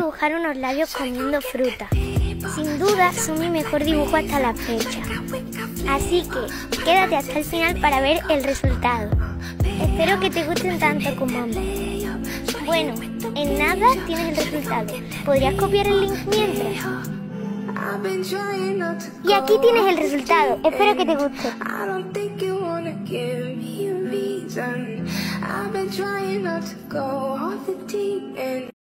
dibujar unos labios comiendo fruta. Sin duda son mi mejor dibujo hasta la fecha. Así que quédate hasta el final para ver el resultado. Espero que te gusten tanto como a mí. Bueno, en nada tienes el resultado. ¿Podrías copiar el link mientras? Y aquí tienes el resultado. Espero que te guste. I've been trying not to go off the deep end.